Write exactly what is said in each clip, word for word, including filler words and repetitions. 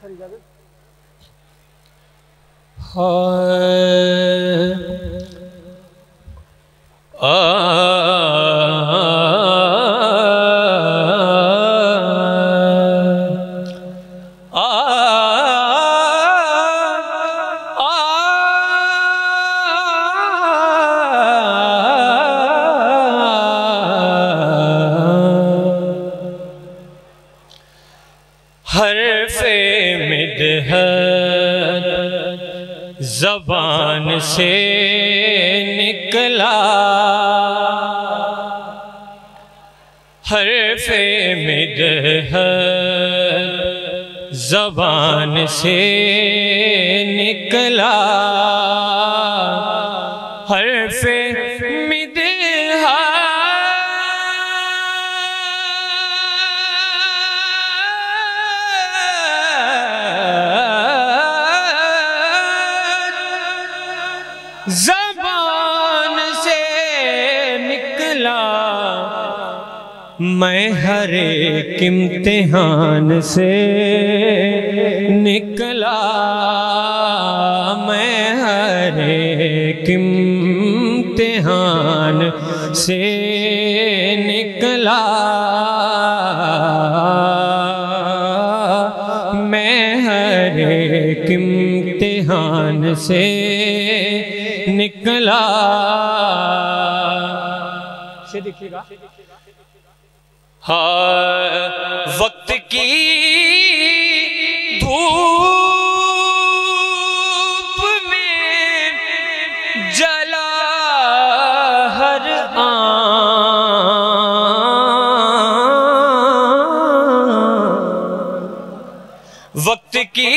حرف مدحت زبان سے نکلا، حرف مدحت زبان سے نکلا، حرف زبان سے نکلا، میں ہر ایک امتحان سے نکلا، میں ہر ایک امتحان سے نکلا، میں ہر ایک امتحان سے نکلا۔ سے دیکھیے گا، ہاں وقت کی دھوپ میں جلا ہر آن، وقت کی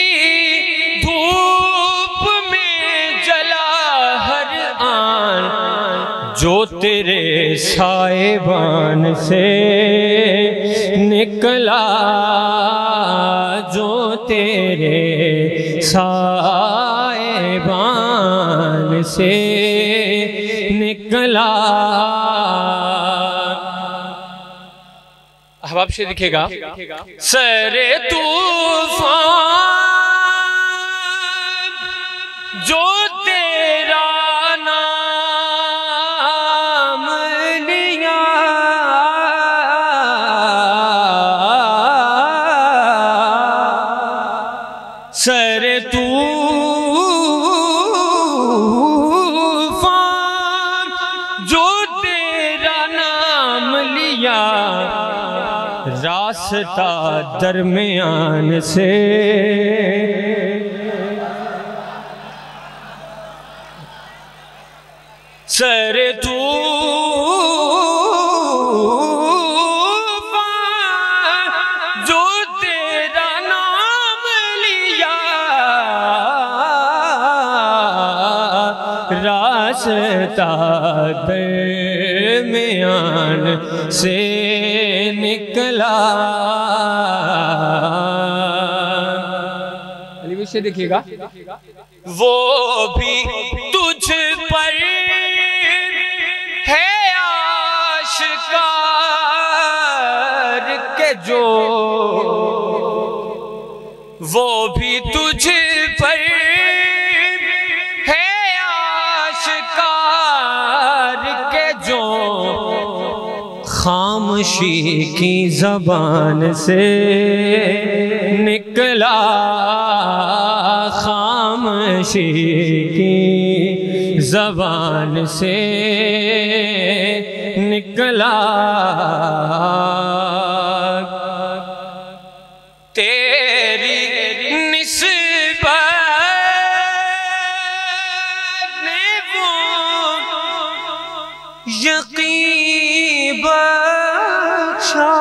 جو تیرے سائبان سے نکلا، جو تیرے سائبان سے نکلا۔ احباب سے دیکھے گا، سر طوفان جو تیرا سر طوفان جو تیرا نام لیا، راستہ درمیان سے سر طوفان جو تیرا نام لیا، راستہ درمیان سے نکلا۔ علی بھی سے دیکھیے گا، وہ بھی تجھ پر ہے آشکار کہ جو، وہ بھی تجھ پر ہے آشکار کہ جو خاموشی کی زبان سے نکلا، خاموشی کی زبان سے نکلا، تیری نسبت نے وہ یقین بخشا،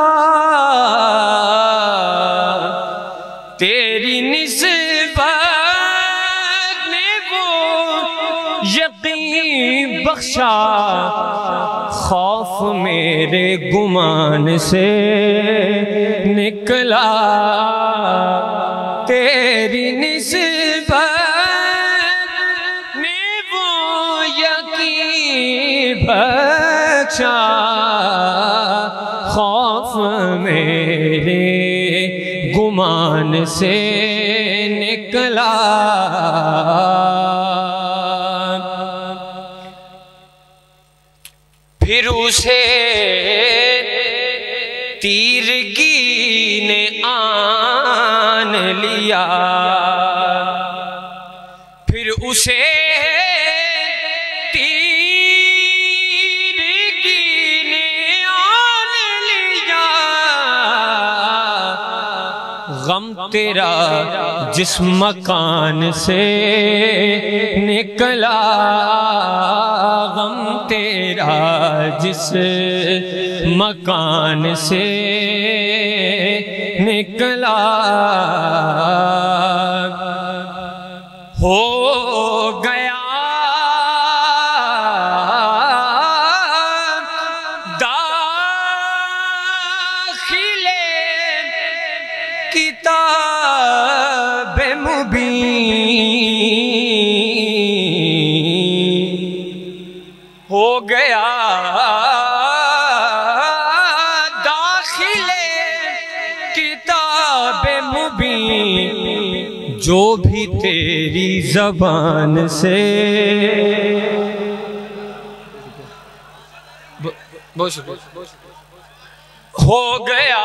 تیری نسبت نے وہ یقین بخشا، خوف میرے گمان سے نکلا، تیری نسبت نے وہ یقین بخشا، خوف میرے گمان مکان سے نکلا، پھر اسے تیرگی نے آن لیا، پھر اسے غم تیرا جس مکان سے نکلا، غم تیرا جس مکان سے نکلا، ہو گیا کتاب مبین، ہو گیا داخل کتاب مبین، جو بھی تیری زبان سے بہت شکریہ ہو گیا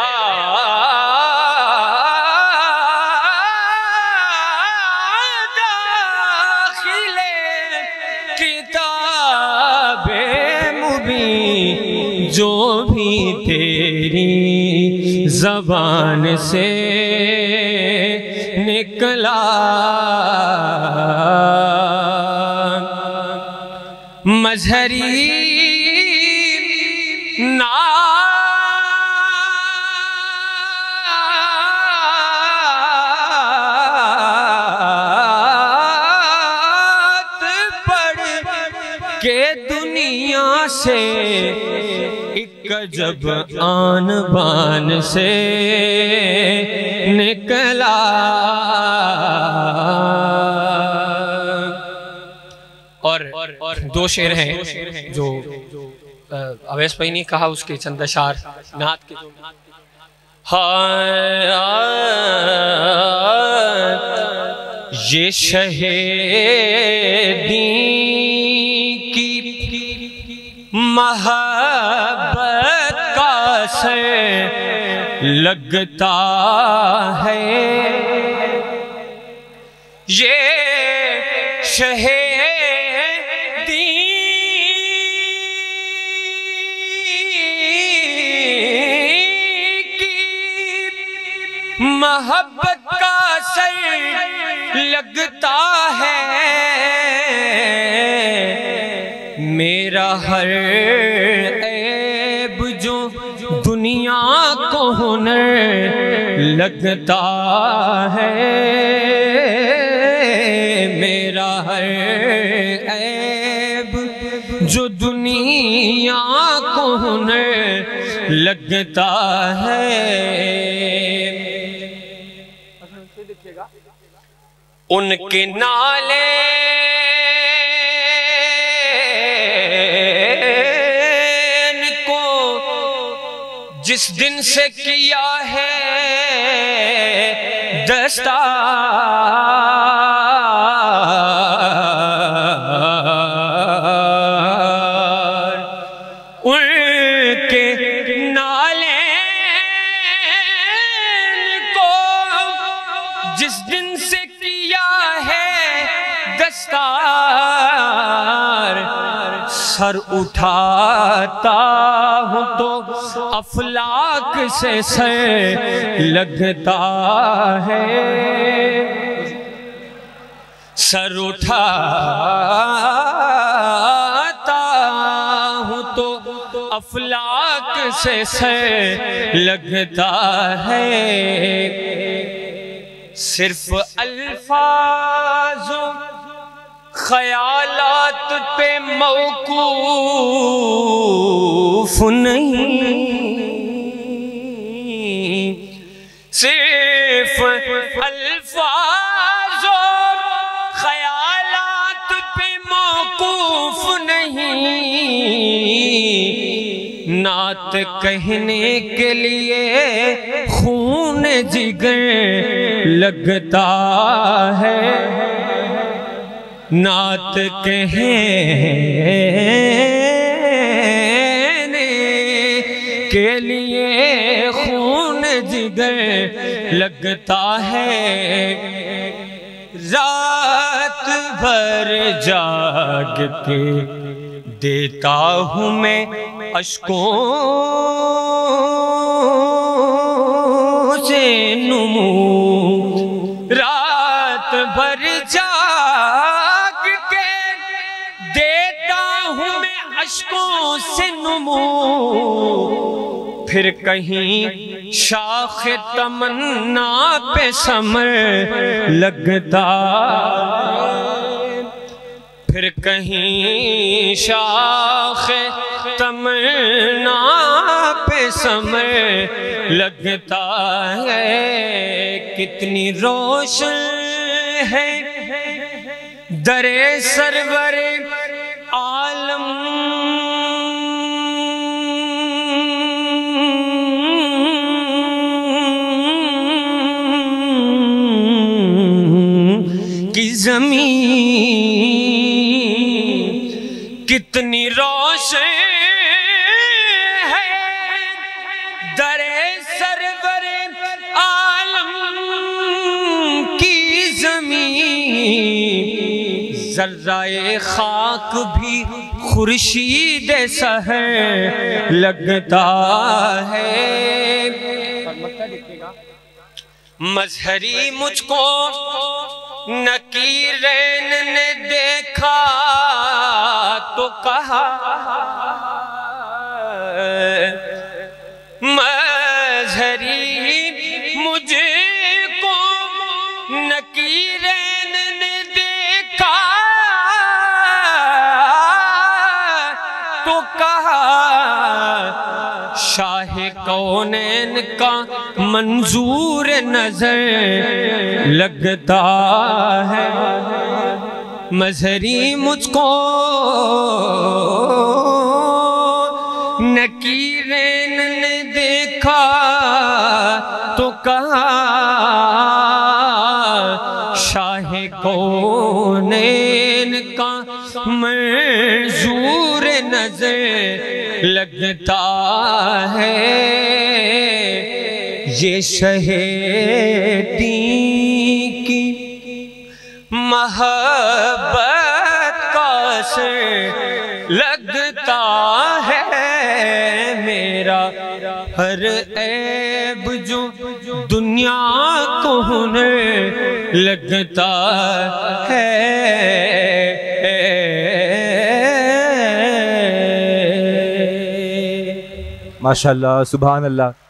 جو بھی تیری زبان سے نکلا، مظہری نعت پڑھ کے دنیا سے جب آن بان سے نکلا، اور دو شعر ہیں جو اویس بھائی نے کہا، اس کے چند اشعار نعت کے جو یہ شہ دین کی محبت کا سر لگتا ہے، یہ شہ دین کی محبت کا سر لگتا ہے، میرا ہر عیب جو دنیا کو ہنر لگتا ہے، میرا ہر عیب جو دنیا کو ہنر لگتا ہے، ان کے نالے جس دن سے کیا ہے دستار، ان کے نالے کو جس دن سے کیا ہے دستار، سر اٹھاتا ہوں تو افلاک سے سر لگتا ہے، سر اٹھاتا ہوں تو افلاک سے سر لگتا ہے، صرف الفاظ خیالات پہ موقوف نہیں، صرف الفاظ خیالات پہ موقوف نہیں، نعت کہنے کے لیے خون جگر لگتا ہے، نعت کہنے کے لیے خون جگر لگتا ہے، رات بھر جاگ کے دیتا ہوں میں اشکوں سے نمو، رات بھر جاگ کے دیتا ہوں میں اشکوں سے نمو، پھر کہیں شاخ تمنا پہ ثمر لگتا، پھر کہیں شاخ تمنا پہ ثمر لگتا ہے، کتنی روشن ہے در سرور عالم، کی زمین کتنی روشن ہے در سرور عالم کی زمین، ذرہ خاک بھی خورشید سحر لگتا ہے، مظہری مجھ کو نکیرین نے دیکھا تو کہا، مظہری مجھ کو نکیرین نے دیکھا تو کہا، شاہ کونین کا منظور نظر لگتا ہے، مظہری مجھ کو نکیرین نے دیکھا تو کہا، شاہ کونین کا منظور نظر لگتا ہے، یہ شہیدی کی محبت کا اثر لگتا ہے، میرا ہر عیب جو دنیا کو ہنر لگتا ہے۔ ماشاءاللہ، سبحان اللہ۔